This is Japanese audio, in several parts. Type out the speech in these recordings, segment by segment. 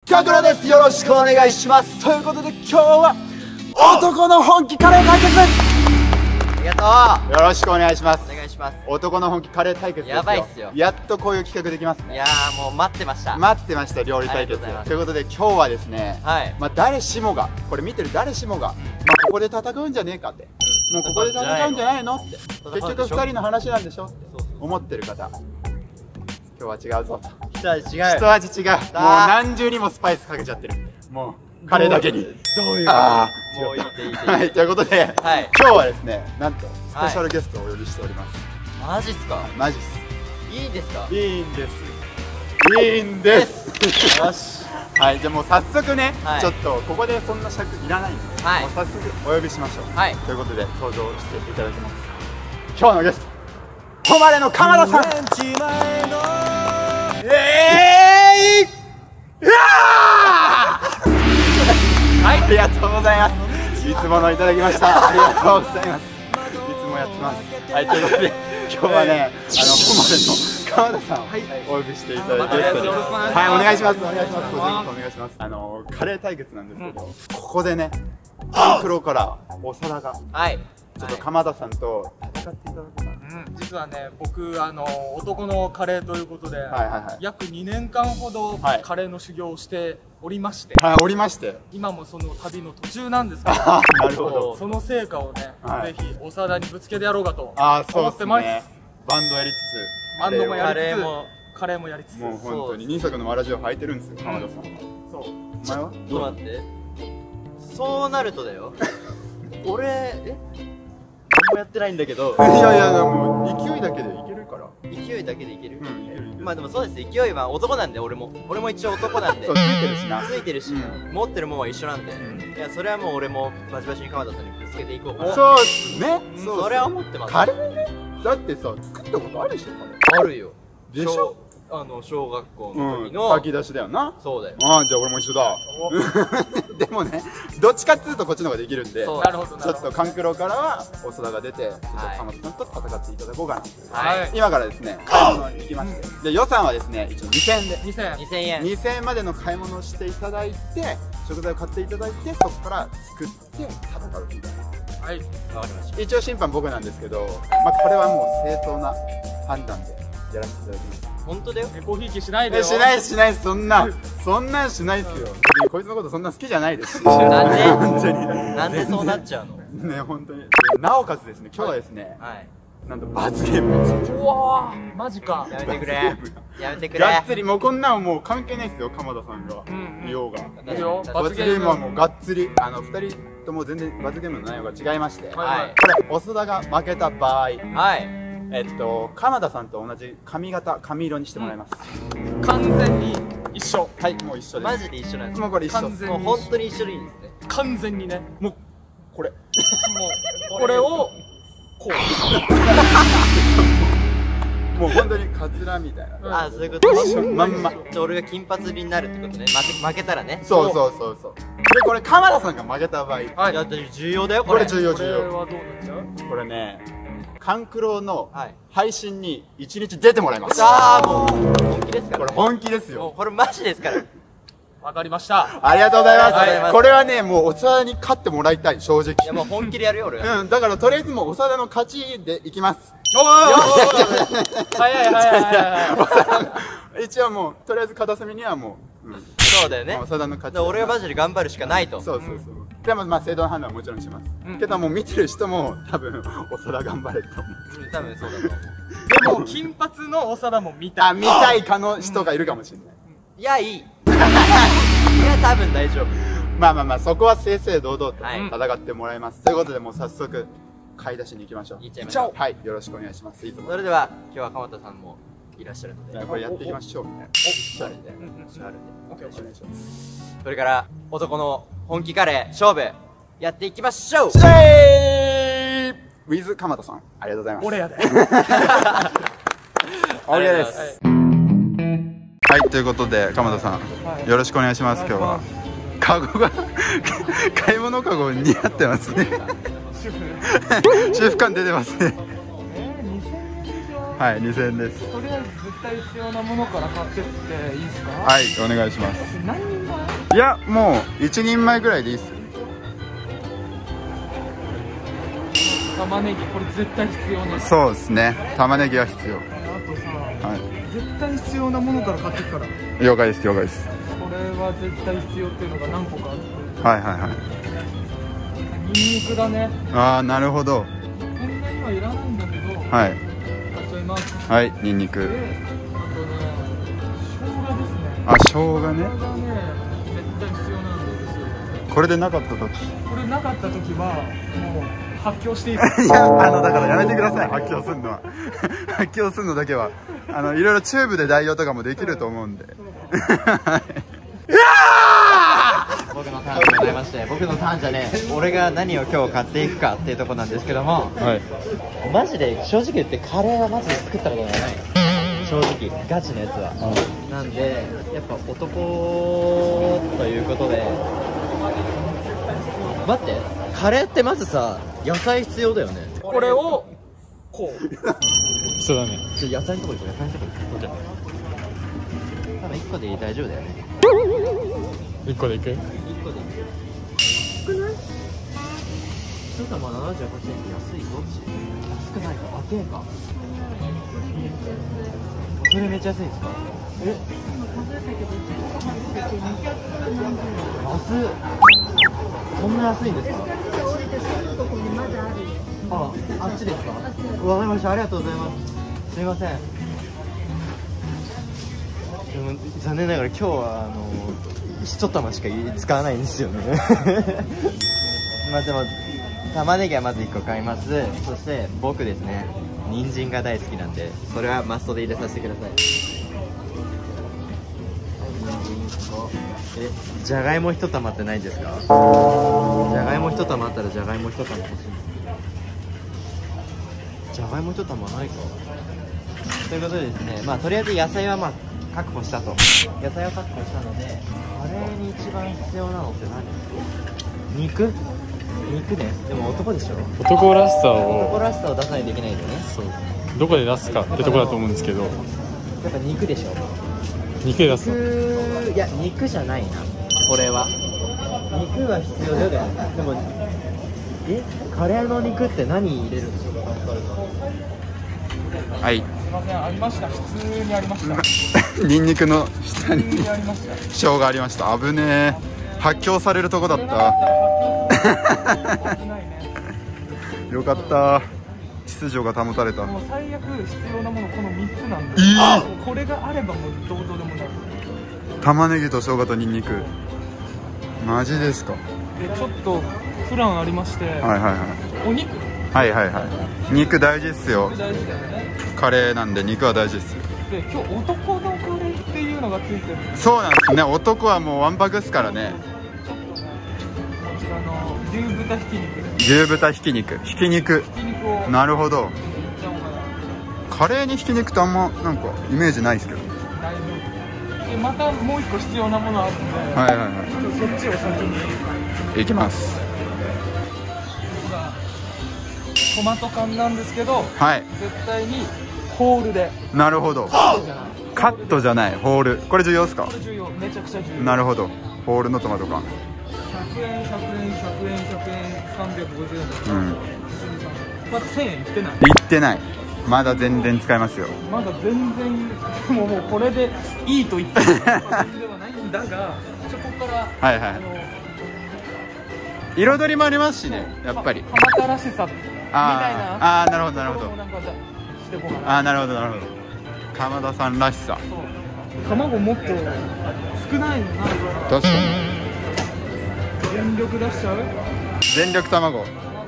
かぐらです。よろしくお願いします。ということで今日は男の本気カレー対決。 ありがとよろしくお願いします。 う。お願いします。 男の本気カレー対決ですよ。 やばいっすよ。 やっとこういう企画できますね。 いやー、もう待ってました。 待ってました、料理対決。ということで今日はですね、 はい誰しもが、これ見てる誰しもが、ここで戦うんじゃねえかって、もうここで戦うんじゃないのって、結局2人の話なんでしょって思ってる方、今日は違うぞと。 一味違う。 一味違う。もう何重にもスパイスかけちゃってる。もうカレーだけに。 どういうもういいっていいっていい。 はい、ということで、 はい今日はですね、なんとスペシャルゲストをお呼びしております。 マジっすか。 マジっす。 いいですか。 いいんです。いいんです。 よし。 はい、じゃあもう早速ね、 はいちょっとここでそんな尺いらないんで、 はいもう早速お呼びしましょう。 はいということで登場していただきます。今日のゲスト、誉れの鎌田さん。はい、ありがとうございます。いつものいただきました。ありがとうございます。いつもやってます。はい、ということで今日はね、誉れの鎌田さんをお呼びしていただいて、はい、お願いします。お願いします。お願いします。カレー対決なんですけど、ここでね、パンクロから長田がはい。 ちょっと鎌田さんと戦っていただくかな。 実はね、僕男のカレーということで、 はい約2年間ほどはいカレーの修行をしておりまして、 はい、おりまして。 今もその旅の途中なんですけど、 あ、なるほど。 その成果をね、 はいぜひ長田にぶつけてやろうかとあー、そうっす思ってます。 ね。バンドやりつつ、 バンドもやりつつカレーもカレーもやりつつ、 もう本当に二足のわらじを履いてるんですよ、鎌田さんは。 そうお前は？ ちょっと待って。そうなるとだよ。俺何もやってないんだけど。 いやいや、もう勢いだけでいけるから。 勢いだけでいける。 うん、いけるいける。 まあでもそうです。勢いは男なんで、俺も一応男なんで。 そう、ついてるしな。 ついてるし、持ってるもんは一緒なんで、いやそれはもう俺もバチバチに鎌田さんにぶつけていこうかな。 そうっすね。 それは思ってます。 カレーね。だってさ、作ったことあるでしょ、カレあるよ。 ー。でしょ？ 小学校うん、 の時の、 炊き出しだよな。 そうだよ。 ああ、じゃあ俺も一緒だ。でもね、どっちかっつうとこっちの方ができるんで、ちそうなるほどょっとカンクロからは長田が出て、ちょっとはい鎌田さんと戦っていただこうかなという。 はい今からですね、買い物に行きまして、で予算はですね、一応2000円で。 2000 2000円。 2000円までの買い物をしていただいて、食材を買っていただいて、そこから作って戦うみたいな。 はい、 わかりました。 一応審判僕なんですけど、これはもう正当な判断でやらせていただきます。 本当だよ。 猫ひいきしないでよ。 しないしない、そんなんしないっすよ。別にこいつのことそんな好きじゃないですし。 なんで本当になんでそうなっちゃうの。 ね、本当に。なおかつですね、今日はですね、 はい。 なんと罰ゲームをついてうわー、マジか。 やめてくれ。やめてくれ。 がっつり、もうこんなんもう関係ないですよ、鎌田さんがいようが。 いいよ、 罰ゲームはもうがっつり、2人とも全然罰ゲームの内容が違いまして、こはいはい。 れ、長田が負けた場合、 はい。 鎌田さんと同じ髪型、髪色にしてもらいます。 完全に一緒。 はい、もう一緒です。 マジで一緒なんです。 もうこれ一緒です。 完全もう本当に一緒でいいんですね。 完全にね、もうこれ。 これをこもう本当にカツラみたいな。 ああ、そういうことね。 まんま。 じゃあ俺が金髪になるってことね。負けたらね。 そうそうそうそう。で、これ鎌田さんが負けた場合、 う。はい。 いや、重要だよ、これ。 これ重要これ重要。 はどうなっちゃう？ これね、カンクロのはい。 配信に1日出てもらいます。 ああ、もう本気ですからね。 これ本気ですもうよ。 これマジですから。 わかりました。 ありがとうございありがとうございま。 ますすこれはね、もう長田に勝ってもらいたい、正直。 いやもう本気でやるよ、俺は。 うん、だからとりあえずもう長田の勝ちでいきます。 おー早い早い早い。 一応もう、とりあえず片隅にはもう、 そうだよね。 もう長田の勝ち。 で俺はマジで頑張るしかないと。 そうそうそう。でもまあ正当な判断はもちろんします。けどもう見てる人も多分、長田頑張れと思う。 多分そうだと思う。 でも金髪の長田も見た。 あ、見たい人がいるかもしれない。 いや、いい。いや、多分大丈夫。 まあまあまあ、そこは正々堂々とはい戦ってもらいます。ということでもう早速、買い出しに行きましょう。 行っちゃいましょう。 はい、よろしくお願いします。いつも。 それでは、今日は鎌田さんもいらっしゃるので。 じゃあこれやっていきましょうみたいな。 あるんで。あるんで。 お願いします。 それから、男の本気カレー勝負、やっていきましょう。 シェイウィズ鎌田さん、ありがとうございます。 俺やで。 OK です。はい、ということで鎌田さん、よろしくお願いします。今日はカゴが買い物カゴ似合ってますね。主婦感出てますね。はい、2000円です。 とりあえず絶対必要なものから買ってっていいですか？ はい、お願いします。 何人前？ いやもう1人前ぐらいでいいっすよ。 玉ねぎこれ絶対必要ね。 そうですね、玉ねぎは必要。 あとさ、 は絶対必要なものから買ってくから。 い、了解です了解です。 これは絶対必要っていうのが何個かあって。 はいはいはい。 ニンニクだね。 ああ、なるほど。 こんなにはいらないんだけど。 はい。 買っちゃいます。 はい、ニンニク。 で、あとね、生姜ですね。 あ、生姜ね。 これがね、絶対必要なんですよ。 これでなかった時。 これなかった時はもう発狂していいです。 いや、だからやめてください、発狂するのは。発狂するのだけは。いろいろチューブで代用とかもできると思うんで。 僕のターンでございまして、僕のターンじゃねえ、俺が何を今日買っていくかっていうところなんですけども、 はい。 マジで正直言ってカレーはマジで作ったことがない。正直ガチのやつは。なんでやっぱ男ということで、待って、カレーってまずさ野菜必要だよね。 これをこう。そうだね。 野菜のとこ行こう、野菜のとこ行こう。多分1個で大丈夫だよね。 1個でいく？ 1個でいく。少ない？1玉78円って安い？どっち？安くないか、高えか。それめっちゃ安いんですか？え？安っ。そんな安いんですか？あっちですか？わかりました、ありがとうございます。すみません。でも残念ながら今日は1玉しか使わないんですよね。まあでも玉ねぎはまず1個買います。そして僕ですね、人参が大好きなんでそれはマストで入れさせてください。じゃがいも1玉ってないですか？じゃがいも1玉あったらじゃがいも1玉欲しい。じゃがいも1玉ないか。ということでですね、まあとりあえず野菜はまあ確保したと。野菜を確保したので、カレーに一番必要なのって何？肉ね。でも男でしょ。 男らしさ男をらしさを出さないといけないんだよね。 そうどこで出すかってとこだと思うんですけど、 やっぱ肉でしょ。 肉で出すの。 いや肉じゃないな、これは。肉は必要だよね。でもカレーの肉って何入れるんですか？ はい。 すいません、ありました。普通にありました。 ニンニクの下に普通にありました。 生姜ありました。危ねえ。発狂されるとこだった。よかった。秩序が保たれた。 もう最悪必要なものこの3つなんで、これがあればもうどうとでもなる。 玉ねぎと生姜とニンニク。マジですか？ でちょっとプランありまして、 はいはいはい。 お肉はいはいはい。肉大事っすよ。 大事だよね。 カレーなんで肉は大事っすよ。 で今日男のカレーっていうのがついてる。 そうなんですね。男はもうわんぱくっすからね。 ちょっとね、こちらの牛豚ひき肉で牛豚ひき肉。ひき肉。 ひき肉をなるほど。 いっちゃおうかな。 カレーにひき肉ってあんまなんかイメージないですけど。 大丈夫で、またもう一個必要なものあるんで、 はいはいはそっちを先に。 い。いきます。 トマト缶なんですけど、 はい。 絶対にホールで。 なるほど。カットじゃない、ホール。これ重要ですか？ これ重要、めちゃくちゃ重要。 なるほど。ホールのトマト缶。 100円、100円、100円、100円、350円だったら、 うん。 まだ1000円いってない。 いってない。まだ全然使えますよ。 まだ全然、もうこれでいいと言ってるではないんだが、ここから、 はいはい。彩りもありますしね、やっぱり。 鎌田らしさみたいな。 なるほどなるほど。 なんかしてこうかな。 なるほどなるほど。鎌田さんらしさ。 そう卵もっと少ないのな。 確かに。 全力出しちゃう？ 全力卵。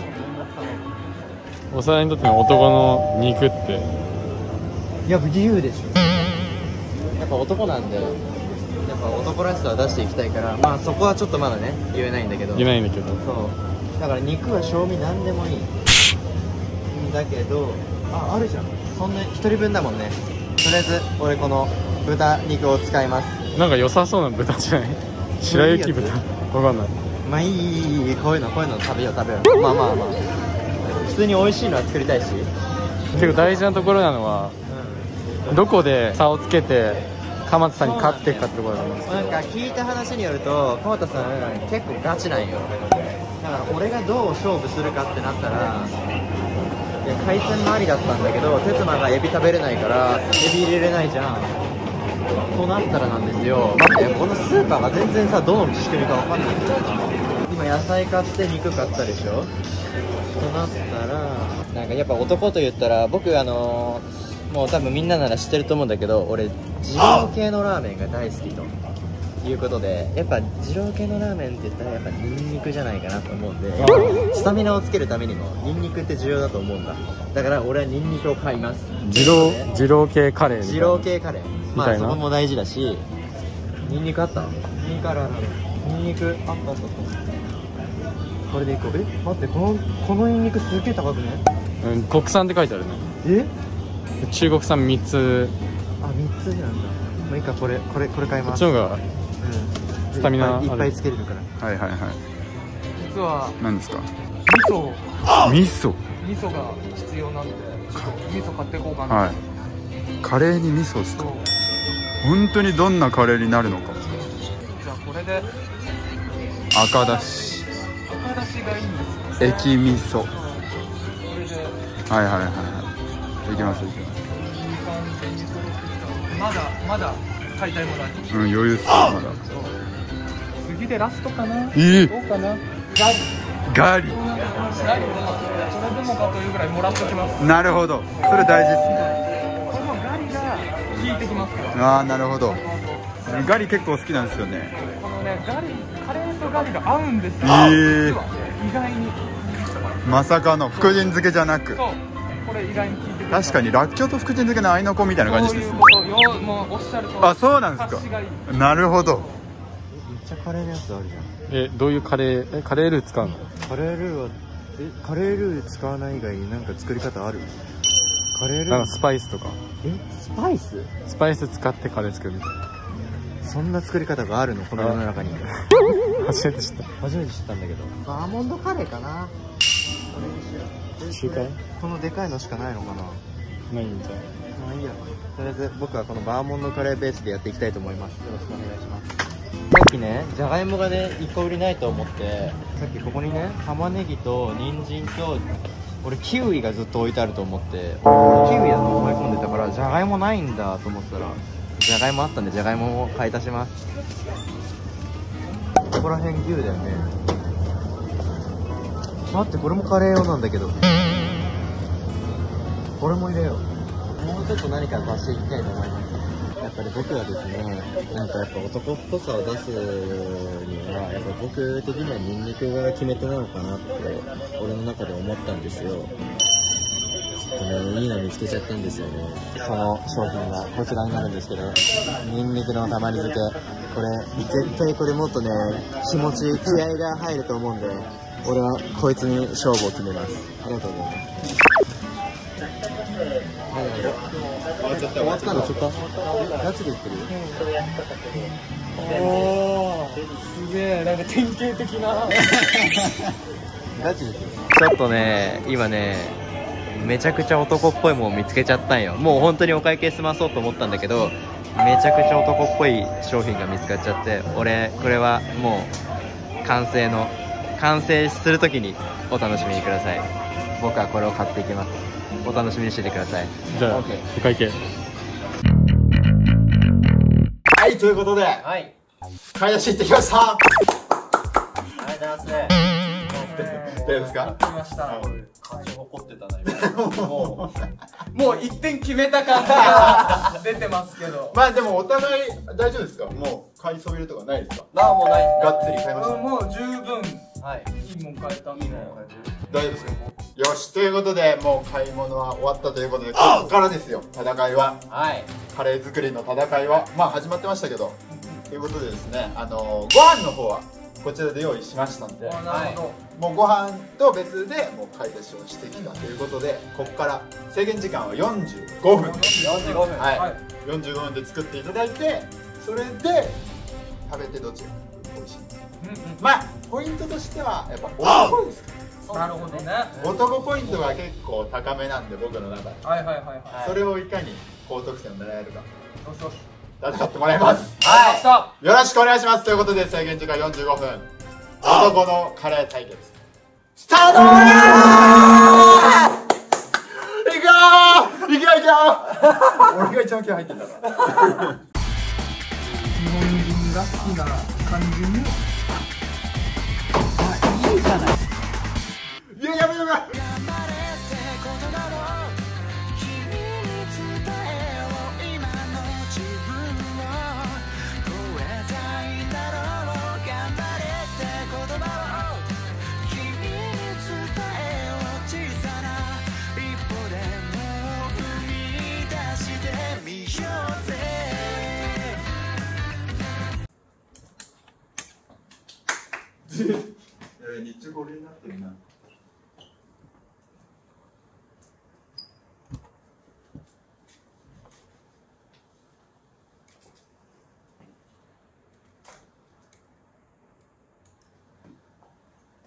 お皿にとっての男の肉って。 いや自由でしょ。やっぱ男なんで、やっぱ男らしさを出していきたいから、まあそこはちょっとまだね言えないんだけど。 言えないんだけど。 そうだから肉は賞味なんでもいいんだけど、あるじゃん、そんな1人分だもんね。とりあえず俺この豚肉を使います。 なんか良さそうな豚じゃない？白雪豚。わかんない。 まあいい、こういうの食べよう。まあ普通に美味しいのは作りたいし。 結構大事なところなのは、どこで差をつけて鎌田さんに勝っていくかってところだと思うんですけど、 なんか聞いた話によると鎌田さん結構ガチなんよ。だから俺がどう勝負するかってなったら、いや海鮮もありだったんだけど哲馬がエビ食べれないからエビ入れれないじゃんとなったらなんですよ。待って、このスーパーが全然さどの仕組みか分かんない。今野菜買って肉買ったでしょ。となったらなんかやっぱ男と言ったら僕もう多分みんななら知ってると思うんだけど、俺二郎系のラーメンが大好きということで、やっぱ二郎系のラーメンって言ったらやっぱニンニクじゃないかなと思うんで、スタミナをつけるためにもニンニクって重要だと思うんだ。だから俺はニンニクを買います。 二郎系カレーみたいな。 二郎系カレー、まあみたいなそこも大事だし、ニンニクあった？ニンニクあるある。ニンニクあった。これでいこう。待って、このニンニクすっげえ高くね？ うん、国産って書いてあるね。中国産3つ。 あ、3つなんだ。もういいか、これ買います。 こっちの方がスタミナある。 いっぱいつけれるから。 はいはいはい。 実は何ですか？ 味噌が必要なんで、ちょっと味噌買っていこうかな。 はい。カレーに味噌ですか？本当にどんなカレーになるのか。 じゃあこれで赤だしがいいんですよ。 液味噌。 これではいはいはいはい。いきます。 いい感じに揃ってきた。まだ買いたいものあります。 余裕っすよまだ。 次でラストかな。どうかな。 ガリ。 それでもかというぐらいもらっておきます。 なるほど。それ大事ですね。 このガリが効いてきますから。 ああ、なるほど。ガリ結構好きなんですよね。 このね、カレーとガリが合うんですよ。実は意外に。 まさかの福神漬けじゃなく。 そう、これ意外に効いてくる。 確かにらっきょうと福神漬けの合いの子みたいな感じですね。 そういうことよ、もうおっしゃると。 あ、そうなんですか。なるほど。 めっちゃカレーのやつあるじゃん。 どういうカレー？カレールー使うの？ カレールー使わない以外になんか作り方ある？カレールー？ なんかスパイスとか。 スパイス？ スパイス使ってカレー作るみたいな。 そんな作り方があるのこの世の中に。 初めて知ったんだけど。バーモンドカレーかな。 中華？ このでかいのしかないのかな。 ないんじゃ。 まあいいや。とりあえず僕はこのバーモンドカレーベースでやっていきたいと思います。よろしくお願いします。さっきね、じゃがいもがね、1個売りないと思って、さっきここにね、玉ねぎと人参と、俺キウイがずっと置いてあると思って、キウイだと思い込んでたから、じゃがいもないんだと思ったら、じゃがいもあったんで、じゃがいもを買い足します。ここら辺牛だよね。待って、これもカレー用なんだけど。これも入れよう。もうちょっと何か足していきたいと思います。やっぱり僕はですね、なんかやっぱ男っぽさを出すには、やっぱ僕的にはニンニクが決め手なのかなって俺の中で思ったんですよ。ちょっとね、いいの見つけちゃったんですよね。その商品がこちらになるんですけど、ニンニクのたまり漬け。これ絶対これもっとね、気合が入ると思うんで、俺はこいつに勝負を決めます。ありがとうございます。終わったの？ガチで言ってる？ おー、すげえ、なんか典型的な。 ガチですよ。ちょっとね、今ね、めちゃくちゃ男っぽいものを見つけちゃったんよ。もう本当にお会計済まそうと思ったんだけど、めちゃくちゃ男っぽい商品が見つかっちゃって、俺これはもう完成するときにお楽しみにください。僕はこれを買っていきます。お楽しみにしててください。 じゃあ、お会計。 はい、ということで、 はい。 買い出し行ってきました。 ありがとうございます。 大丈夫ですか？ 来ました。 感情怒ってたなもう1点決めた感じが出てますけど。 まあでもお互い大丈夫ですか？もう買いそびれとかないですか？ もうない。 がっつり買いました。 もう十分はい。 いいもん買えたんで。 大丈夫ですか？よし、ということでもう買い物は終わったということで、ここからですよ、戦いは。 はい。 カレー作りの戦いはまあ始まってましたけど、ということでですね、ご飯の方はこちらで用意しましたんで、 なるほど。 もうご飯と別でもう買い出しをしてきたということで、ここから制限時間は45分。 45分。 はい、45分で作っていただいて、それで食べてどっちが美味しいんですか？まあポイントとしてはやっぱ男ですから。 なるほどね。 男ポイントが結構高めなんで、僕の中で。 はいはいはいはい。 それをいかに高得点を狙えるか。 よしよし。 戦ってもらいます。 はよろしくお願いします。ということで制限時間45分、男のカレー対決スタート。いくよー、いくよいくよ俺が一番気合入ってんだから日本人が好きな感じに。あ、いいじゃない。 いや、やめやめ。日中これになってるな。